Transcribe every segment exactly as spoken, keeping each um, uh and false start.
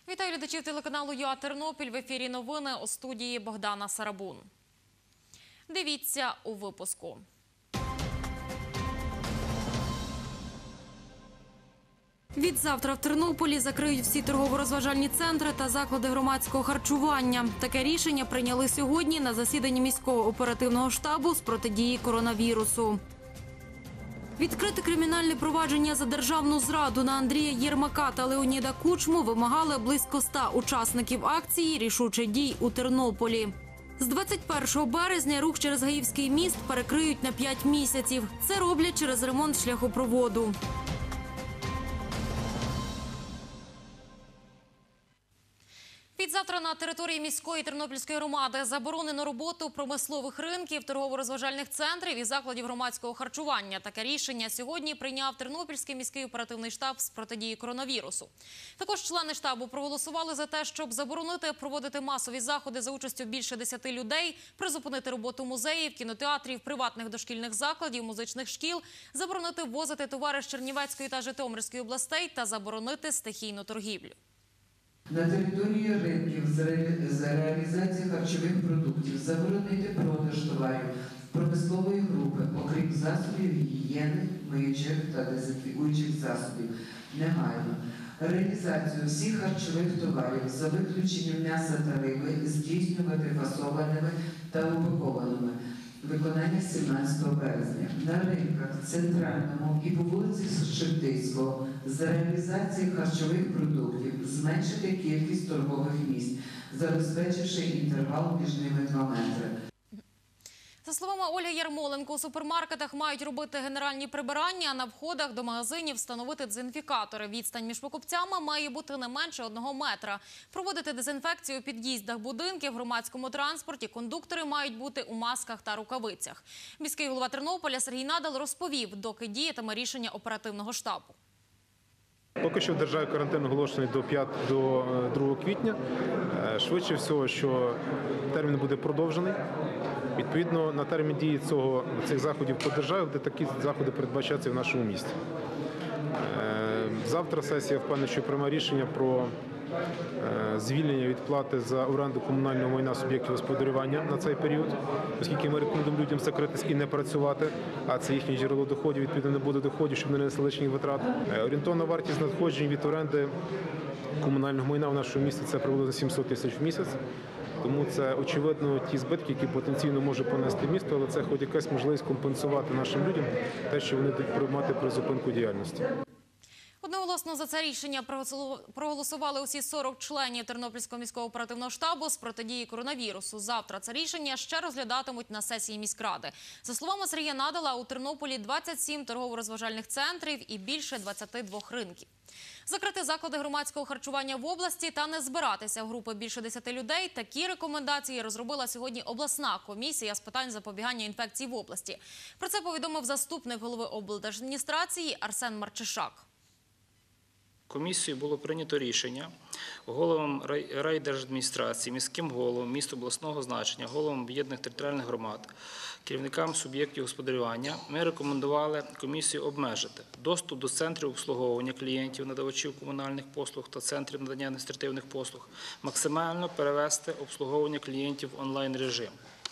Вітаю глядачів телеканалу ЮА Тернопіль. В ефірі новини, у студії Богдана Сарабун. Дивіться у випуску. Відзавтра в Тернополі закриють всі торгово-розважальні центри та заклади громадського харчування. Таке рішення прийняли сьогодні на засіданні міського оперативного штабу з протидії коронавірусу. Відкрити кримінальне провадження за державну зраду на Андрія Єрмака та Леоніда Кучму вимагали близько ста учасників акції «Рішуче дій» у Тернополі. З двадцять першого березня рух через Гаївський міст перекриють на п'ять місяців. Це роблять через ремонт шляхопроводу. Відзавтра на території міської Тернопільської громади заборонено роботу промислових ринків, торгово-розважальних центрів і закладів громадського харчування. Таке рішення сьогодні прийняв Тернопільський міський оперативний штаб з протидії коронавірусу. Також члени штабу проголосували за те, щоб заборонити проводити масові заходи за участю більше десяти людей, призупинити роботу музеїв, кінотеатрів, приватних дошкільних закладів, музичних шкіл, заборонити ввозити товари з Чернівецької та Житомирської областей та заборонити стихійну торгівлю. На території ринків за реалізацію харчових продуктів заборонити продаж товарів промислової групи, окрім засобів гігієни, миючих та дезінфікуючих засобів, негайно. Реалізацію всіх харчових товарів за виключенням м'яса та риби здійснювати фасованими та упакованими. Виконання сімнадцятого березня. На ринках Центральному і по вулиці Шептицького за реалізації харчових продуктів зменшити кількість торгових місць, забезпечивши інтервал між ними два метри. За словами Ольги Ярмоленко, у супермаркетах мають робити генеральні прибирання, а на входах до магазинів встановити дезінфікатори. Відстань між покупцями має бути не менше одного метра. Проводити дезінфекцію у під'їздах будинків, громадському транспорті кондуктори мають бути у масках та рукавицях. Міський голова Тернополя Сергій Надал розповів, доки діятиме рішення оперативного штабу. Поки що в державі карантин оголошений до другого квітня. Швидше всього, що термін буде продовжений. Відповідно, на термін дії цього, цих заходів по державі, де такі заходи передбачаються в нашому місті. Завтра сесія, впевнена, що прийме рішення про звільнення від плати за оренду комунального майна суб'єктів господарювання на цей період, оскільки ми рекомендуємо людям закритись і не працювати, а це їхнє джерело доходів, відповідно не буде доходів, щоб не несли лишніх витрат. Орієнтовна вартість надходжень від оренди комунального майна в нашому місті – це приблизно сімсот тисяч в місяць. Тому це, очевидно, ті збитки, які потенційно може понести місто, але це хоч якась можливість компенсувати нашим людям те, що вони будуть приймати при зупинку діяльності. Одноголосно за це рішення проголосували усі сорок членів Тернопільського міського оперативного штабу з протидії коронавірусу. Завтра це рішення ще розглядатимуть на сесії міськради. За словами Сергія Надала, у Тернополі двадцять сім торгово-розважальних центрів і більше двадцяти двох ринків. Закрити заклади громадського харчування в області та не збиратися в групи більше десяти людей – такі рекомендації розробила сьогодні обласна комісія з питань запобігання інфекцій в області. Про це повідомив заступник голови облдержадміністрації Арсен Марчишак. Комісією було прийнято рішення головам райдержадміністрації, міським головам міст обласного значення, головам об'єднаних територіальних громад, керівникам суб'єктів господарювання. Ми рекомендували комісію обмежити доступ до центрів обслуговування клієнтів, надавачів комунальних послуг та центрів надання адміністративних послуг, максимально перевести обслуговування клієнтів в онлайн-режим.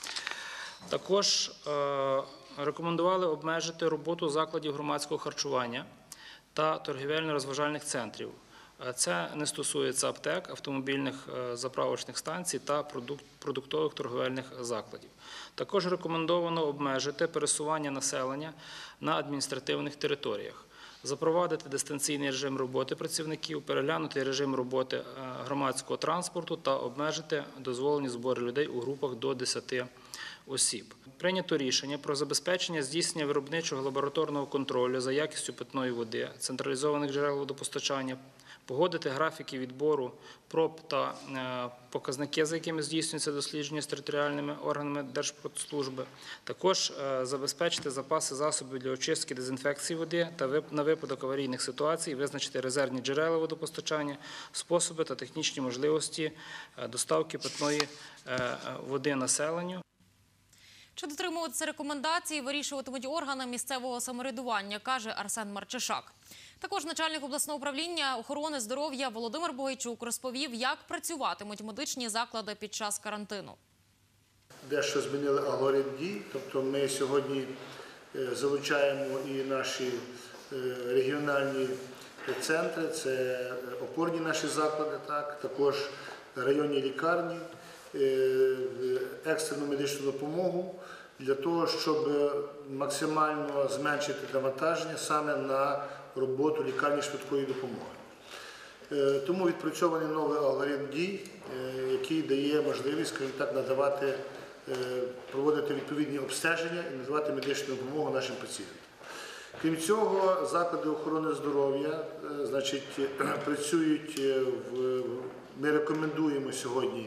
Також е рекомендували обмежити роботу закладів громадського харчування та торгівельно-розважальних центрів. Це не стосується аптек, автомобільних заправочних станцій та продуктових торговельних закладів. Також рекомендовано обмежити пересування населення на адміністративних територіях, запровадити дистанційний режим роботи працівників, переглянути режим роботи громадського транспорту та обмежити дозволені збори людей у групах до десяти осіб. Прийнято рішення про забезпечення здійснення виробничого лабораторного контролю за якістю питної води, централізованих джерел водопостачання, погодити графіки відбору проб та показники, за якими здійснюється дослідження з територіальними органами Держпродслужби. Також забезпечити запаси засобів для очистки, дезінфекції води та на випадок аварійних ситуацій визначити резервні джерела водопостачання, способи та технічні можливості доставки питної води населенню. Чи дотримуватися рекомендацій вирішуватимуть органи місцевого самоврядування, каже Арсен Марчишак. Також начальник обласного управління охорони здоров'я Володимир Богайчук розповів, як працюватимуть медичні заклади під час карантину. Дещо змінили алгоритм дій, тобто ми сьогодні залучаємо і наші регіональні центри, це опорні наші заклади, так, також районні лікарні, екстрену медичну допомогу для того, щоб максимально зменшити навантаження саме на роботу лікарні швидкої допомоги. Тому відпрацьований новий алгоритм дій, який дає можливість, скажімо так, надавати, проводити відповідні обстеження і надавати медичну допомогу нашим пацієнтам. Крім цього, заклади охорони здоров'я, значить, працюють, в, ми рекомендуємо сьогодні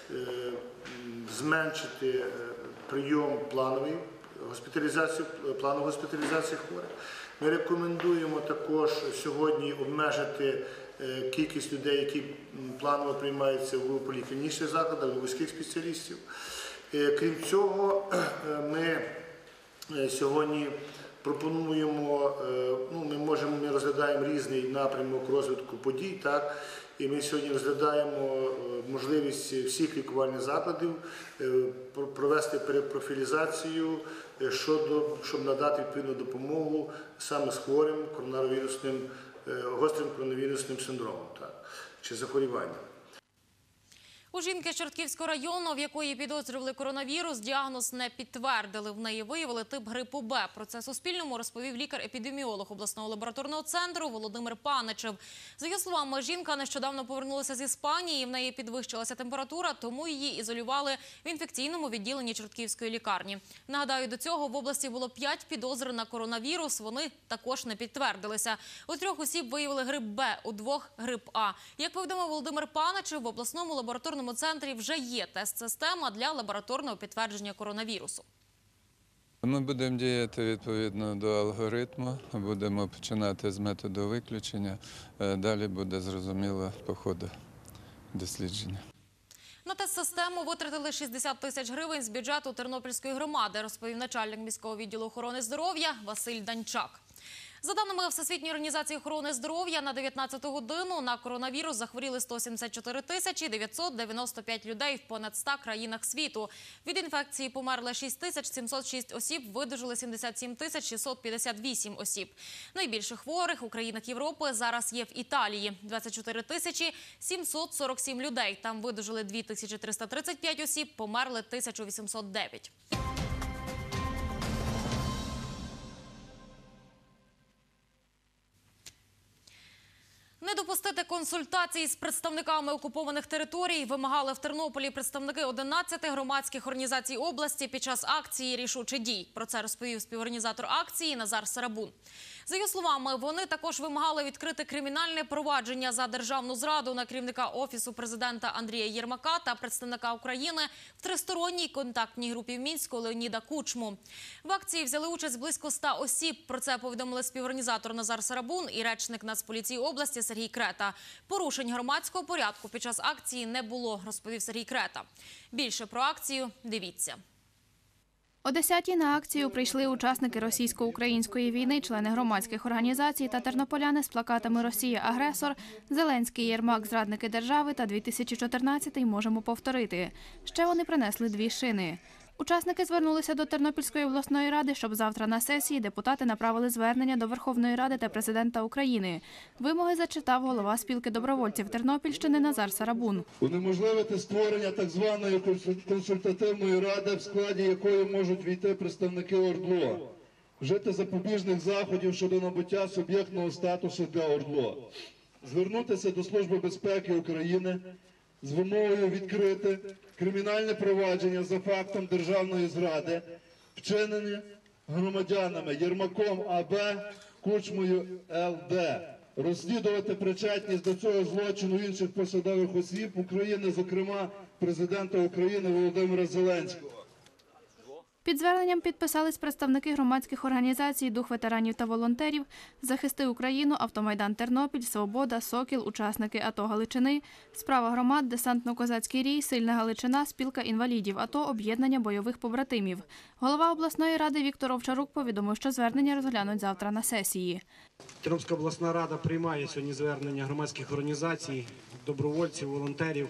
зменшити прийом планової госпіталізації, планову госпіталізації хворих. Ми рекомендуємо також сьогодні обмежити кількість людей, які планово приймаються в поліклінічних закладах, у вузьких спеціалістів. Крім цього, ми сьогодні пропонуємо, ну, ми можемо, ми розглядаємо різний напрямок розвитку подій, так, і ми сьогодні розглядаємо можливість всіх лікувальних закладів провести перепрофілізацію, щодо, щоб надати відповідну допомогу саме з хворим коронавірусним, гострим коронавірусним синдромом, так, чи захворюванням. У жінки з Чортківського району, в якої підозрювали коронавірус, діагноз не підтвердили. В неї виявили тип грипу Б. Про це Суспільному розповів лікар-епідеміолог обласного лабораторного центру Володимир Паничев. За його словами, жінка нещодавно повернулася з Іспанії, в неї підвищилася температура, тому її ізолювали в інфекційному відділенні Чортківської лікарні. Нагадаю, до цього в області було п'ять підозр на коронавірус, вони також не підтвердилися. У трьох осіб виявили грип Б, у двох – грип А. Як повідомив Володимир Паничев, в обласному лабораторному В центрі вже є тест-система для лабораторного підтвердження коронавірусу. Ми будемо діяти відповідно до алгоритму, будемо починати з методу виключення, далі буде зрозуміло по ходу дослідження. На тест-систему витратили шістдесят тисяч гривень з бюджету Тернопільської громади, розповів начальник міського відділу охорони здоров'я Василь Данчак. За даними Всесвітньої організації охорони здоров'я, на дев'ятнадцяту годину на коронавірус захворіли сто сімдесят чотири тисячі дев'ятсот дев'яносто п'ять людей в понад ста країнах світу. Від інфекції померли шість тисяч сімсот шість осіб, видужили сімдесят сім тисяч шістсот п'ятдесят вісім осіб. Найбільше хворих у країнах Європи зараз є в Італії – двадцять чотири тисячі сімсот сорок сім людей. Там видужили дві тисячі триста тридцять п'ять осіб, померли тисяча вісімсот дев'ять. Не допустити консультацій з представниками окупованих територій вимагали в Тернополі представники одинадцяти громадських організацій області під час акції «Рішуче дій». Про це розповів співорганізатор акції Назар Сарабун. За його словами, вони також вимагали відкрити кримінальне провадження за державну зраду на керівника Офісу президента Андрія Єрмака та представника України в тристоронній контактній групі в Мінську Леоніда Кучму. В акції взяли участь близько ста осіб. Про це повідомили співорганізатор Назар Сарабун і речник Нацполіції області Сергій Крета. Порушень громадського порядку під час акції не було, розповів Сергій Крета. Більше про акцію дивіться. О десятій на акцію прийшли учасники російсько-української війни, члени громадських організацій та тернополяни з плакатами «Росія – агресор», «Зеленський, Єрмак – зрадники держави» та «дві тисячі чотирнадцятий можемо повторити». Ще вони принесли дві шини. Учасники звернулися до Тернопільської обласної ради, щоб завтра на сесії депутати направили звернення до Верховної Ради та президента України. Вимоги зачитав голова спілки добровольців Тернопільщини Назар Сарабун. Унеможливити створення так званої консультативної ради, в складі якої можуть війти представники ОРДЛО. Вжити запобіжних заходів щодо набуття суб'єктного статусу для ОРДЛО. Звернутися до Служби безпеки України з вимогою відкрити кримінальне провадження за фактом державної зради, вчинені громадянами Єрмаком А Б, Кучмою Л Д. Розслідувати причетність до цього злочину інших посадових осіб України, зокрема президента України Володимира Зеленського. Під зверненням підписались представники громадських організацій «Дух ветеранів та волонтерів», «Захисти Україну», «Автомайдан Тернопіль», «Свобода», «Сокіл», учасники АТО Галичини, «Справа громад», «Десантно-козацький рій», «Сильна Галичина», «Спілка інвалідів АТО», «Об'єднання бойових побратимів». Голова обласної ради Віктор Овчарук повідомив, що звернення розглянуть завтра на сесії. Тернопільська обласна рада приймає сьогодні звернення громадських організацій, добровольців, волонтерів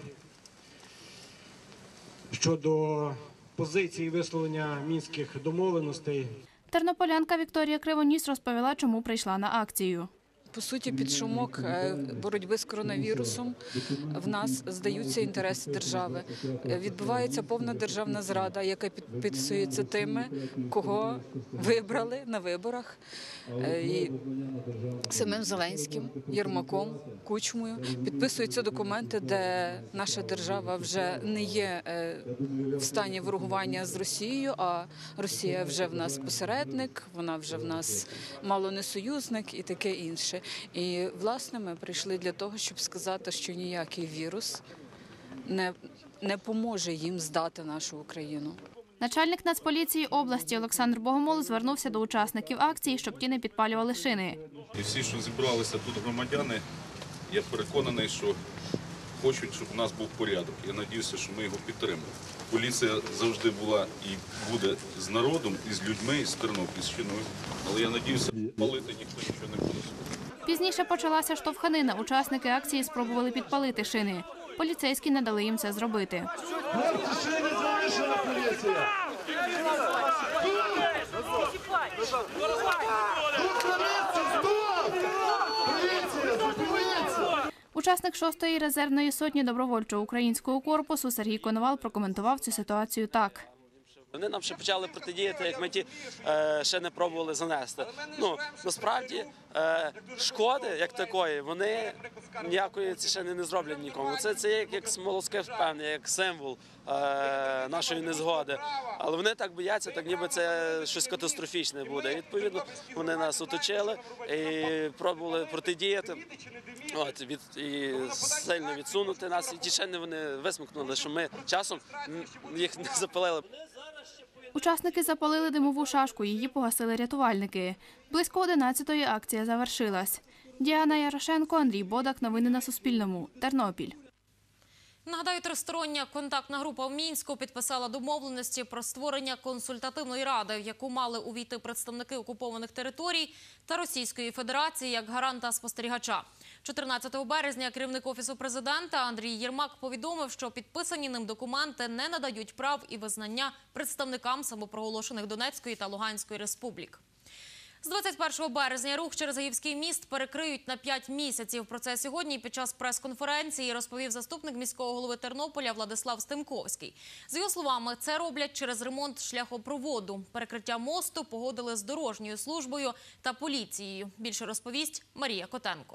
щодо позиції висловлення мінських домовленостей. Тернополянка Вікторія Кривоніс розповіла, чому прийшла на акцію. По суті, під шумок боротьби з коронавірусом в нас здаються інтереси держави. Відбувається повна державна зрада, яка підписується тими, кого вибрали на виборах. І самим Зеленським, Єрмаком, Кучмою підписуються документи, де наша держава вже не є в стані ворогування з Росією, а Росія вже в нас посередник, вона вже в нас мало не союзник і таке інше. І, власне, ми прийшли для того, щоб сказати, що ніякий вірус не, не поможе їм здати нашу Україну. Начальник Нацполіції області Олександр Богомол звернувся до учасників акції, щоб ті не підпалювали шини. І всі, що зібралися тут громадяни, я переконаний, що хочуть, щоб у нас був порядок. Я сподіваюся, що ми його підтримаємо. Поліція завжди була і буде з народом, і з людьми, і з Тернопільщиною. Але я сподіваюся, палити ніхто нічого не буде. Пізніше почалася штовханина. Учасники акції спробували підпалити шини. Поліцейські не дали їм це зробити. Учасник шостої резервної сотні добровольчого українського корпусу Сергій Коновал прокоментував цю ситуацію так. Вони нам ще почали протидіяти, як ми ті е, ще не пробували занести. Ну, насправді, е, шкоди, як такої, вони ніякої це ще не, не зроблять нікому. Це, це як, як смолоскип певний, як символ е, нашої незгоди. Але вони так бояться, так ніби це щось катастрофічне буде. І, відповідно, вони нас оточили і пробували протидіяти, от, від, і сильно відсунути нас. І ті ще не вони висмикнули, що ми часом їх не запалили. Учасники запалили димову шашку, її погасили рятувальники. Близько одинадцятої акція завершилась. Діана Ярошенко, Андрій Бодак. Новини на Суспільному. Тернопіль. Нагадаю, тристороння контактна група в Мінську підписала домовленості про створення консультативної ради, в яку мали увійти представники окупованих територій та Російської Федерації як гаранта спостерігача. чотирнадцятого березня керівник Офісу президента Андрій Єрмак повідомив, що підписані ним документи не надають прав і визнання представникам самопроголошених Донецької та Луганської республік. З двадцять першого березня рух через Гаївський міст перекриють на п'ять місяців. Про це сьогодні під час прес-конференції розповів заступник міського голови Тернополя Владислав Стемковський. За його словами, це роблять через ремонт шляхопроводу. Перекриття мосту погодили з дорожньою службою та поліцією. Більше розповість Марія Котенко.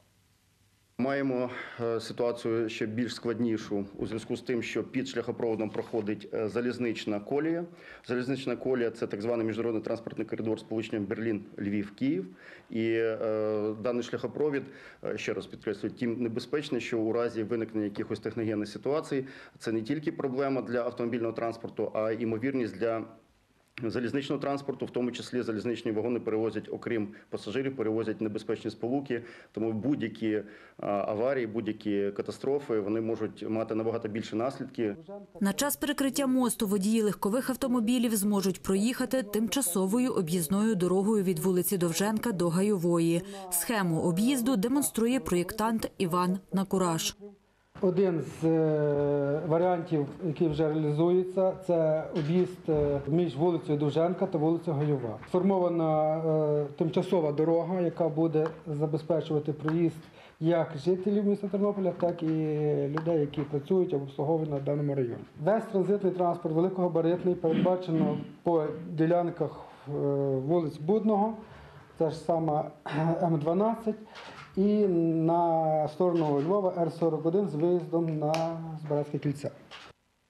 Маємо ситуацію ще більш складнішу у зв'язку з тим, що під шляхопроводом проходить залізнична колія. Залізнична колія – це так званий міжнародний транспортний коридор сполучення Берлін-Львів-Київ. І е, даний шляхопровід, ще раз підкреслюю, тим небезпечний, що у разі виникнення якихось техногенних ситуацій це не тільки проблема для автомобільного транспорту, а й ймовірність для залізничного транспорту, в тому числі залізничні вагони перевозять, окрім пасажирів, перевозять небезпечні сполуки, тому будь-які аварії, будь-які катастрофи, вони можуть мати набагато більше наслідки. На час перекриття мосту водії легкових автомобілів зможуть проїхати тимчасовою об'їзною дорогою від вулиці Довженка до Гайової. Схему об'їзду демонструє проєктант Іван Накураш. Один з варіантів, який вже реалізується, це об'їзд між вулицею Довженка та вулицею Гайова. Сформована тимчасова дорога, яка буде забезпечувати проїзд як жителів міста Тернополя, так і людей, які працюють або обслуговують на даному районі. Весь транзитний транспорт великогабаритний передбачено по ділянках вулиць Будного, це ж саме М дванадцять, і на сторону Львова Р сорок один з виїздом на Збаразьке кільце.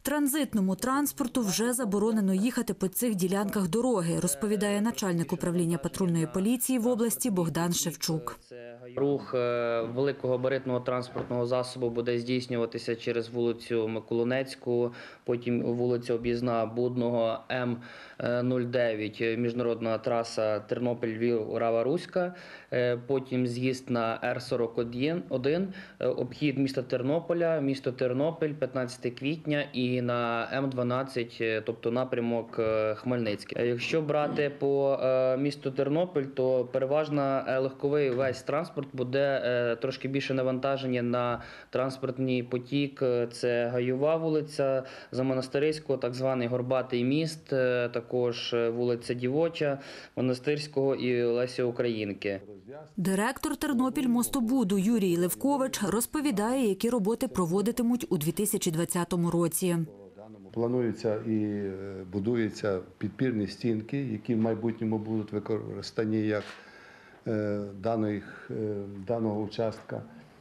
Транзитному транспорту вже заборонено їхати по цих ділянках дороги, розповідає начальник управління патрульної поліції в області Богдан Шевчук. Рух великогабаритного транспортного засобу буде здійснюватися через вулицю Миколинецьку, потім вулиця Об'їзна Будного, М нуль дев'ять, міжнародна траса Тернопіль-Львів-Рава-Руська, потім з'їзд на Р сорок один, обхід міста Тернополя, місто Тернопіль, п'ятнадцяте квітня і на М дванадцять, тобто напрямок Хмельницький. Якщо брати по місту Тернопіль, то переважно легковий весь транспорт буде трошки більше навантаження на транспортний потік. Це Гайова вулиця, Замонастириського, так званий Горбатий міст, також вулиця Дівоча, Монастирського і Лесі Українки. Директор Тернопільмостобуду Юрій Левкович розповідає, які роботи проводитимуть у дві тисячі двадцятому році. Плануються і будуються підпірні стінки, які в майбутньому будуть використані як даних, даного участка.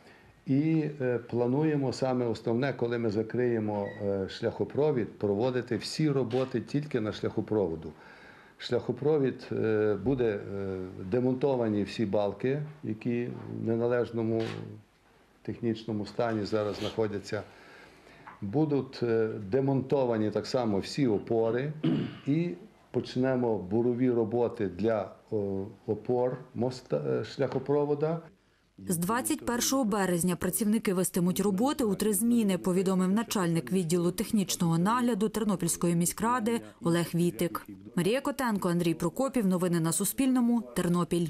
І плануємо саме основне, коли ми закриємо шляхопровід, проводити всі роботи тільки на шляхопроводу. Шляхопровід буде демонтовані всі балки, які в неналежному технічному стані зараз знаходяться. Будуть демонтовані так само всі опори і почнемо бурові роботи для опор моста, шляхопровода. З двадцять першого березня працівники вестимуть роботи у три зміни, повідомив начальник відділу технічного нагляду Тернопільської міськради Олег Вітик. Марія Котенко, Андрій Прокопів. Новини на Суспільному. Тернопіль.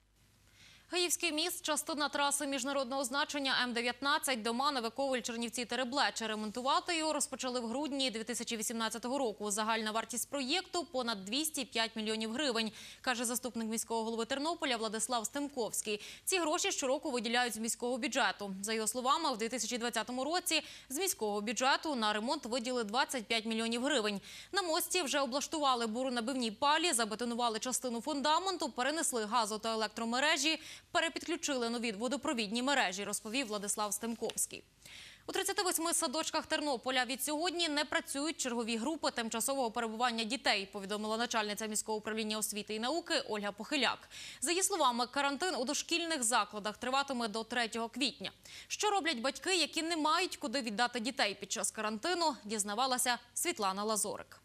Гаївський міст – частина траси міжнародного значення М дев'ятнадцять Доманове, Ковель, Чернівці, Тереблече. Ремонтувати його розпочали в грудні дві тисячі вісімнадцятого року. Загальна вартість проєкту – понад двісті п'ять мільйонів гривень, каже заступник міського голови Тернополя Владислав Стемковський. Ці гроші щороку виділяють з міського бюджету. За його словами, в дві тисячі двадцятому році з міського бюджету на ремонт виділили двадцять п'ять мільйонів гривень. На мості вже облаштували буронабивні палі, забетонували частину фундаменту, перенесли газо- та електромережі, перепідключили нові водопровідні мережі, розповів Владислав Стемковський. У тридцяти восьми садочках Тернополя від сьогодні не працюють чергові групи тимчасового перебування дітей, повідомила начальниця міського управління освіти і науки Ольга Похиляк. За її словами, карантин у дошкільних закладах триватиме до третього квітня. Що роблять батьки, які не мають куди віддати дітей під час карантину, дізнавалася Світлана Лазорик.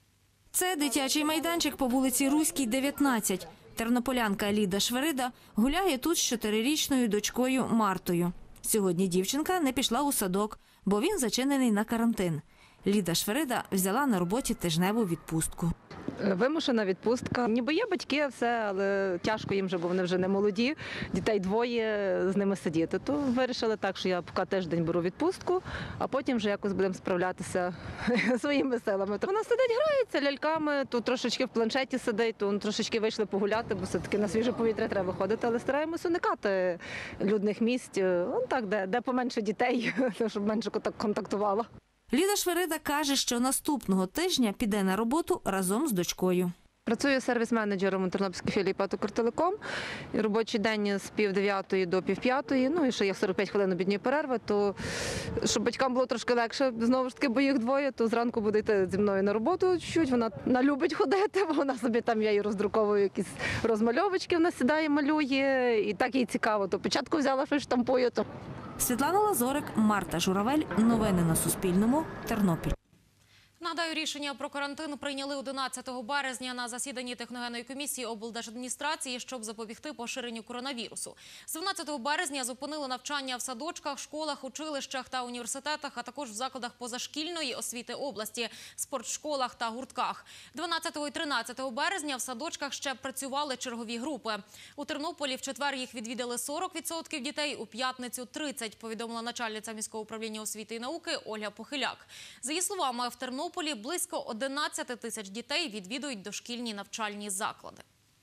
Це дитячий майданчик по вулиці Руській, дев'ятнадцять. Тернополянка Ліда Шверида гуляє тут з чотирирічною дочкою Мартою. Сьогодні дівчинка не пішла у садок, бо він зачинений на карантин. Ліда Шверида взяла на роботі тижневу відпустку. Вимушена відпустка. Ніби є батьки, все, але тяжко їм вже, бо вони вже не молоді. Дітей двоє, з ними сидіти. То вирішили так, що я поки тиждень беру відпустку, а потім вже якось будемо справлятися своїми силами. То вона сидить, грається ляльками, то трошечки в планшеті сидить, то трошечки вийшли погуляти, бо все-таки на свіже повітря треба виходити, але стараємось уникати людних місць, он так, де, де поменше дітей, щоб менше контактувало. Ліда Шверида каже, що наступного тижня піде на роботу разом з дочкою. Працюю сервіс-менеджером у Тернопільській філії ПАТ «Укртелеком». Робочий день з пів дев'ятої до пів п'ятої, ну і ще є сорок п'ять хвилин обідньої перерви, то щоб батькам було трошки легше, знову ж таки, бо їх двоє, то зранку буде йти зі мною на роботу чуть, вона любить ходити, бо вона собі там, я їй роздруковую якісь розмальовочки, вона сідає, малює, і так їй цікаво, то початку взяла, що штампую, то... Світлана Лазорик, Марта Журавель. Новини на Суспільному. Тернопіль. Нагадаю, рішення про карантин прийняли одинадцятого березня на засіданні техногенної комісії облдержадміністрації, щоб запобігти поширенню коронавірусу. З дванадцятого березня зупинили навчання в садочках, школах, училищах та університетах, а також в закладах позашкільної освіти області, спортшколах та гуртках. дванадцятого і тринадцятого березня в садочках ще працювали чергові групи. У Тернополі в четвер їх відвідали сорок відсотків дітей, у п'ятницю – тридцять відсотків, повідомила начальниця міського управління освіти і науки Ольга Похиляк. За її словами, в Тернополі близько одинадцяти тисяч дітей відвідують дошкільні навчальні заклади.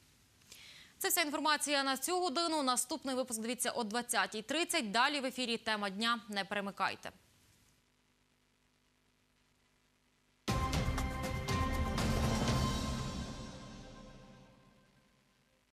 Це вся інформація на цю годину. Наступний випуск дивіться о двадцятій тридцять. Далі в ефірі «Тема дня». Не перемикайте.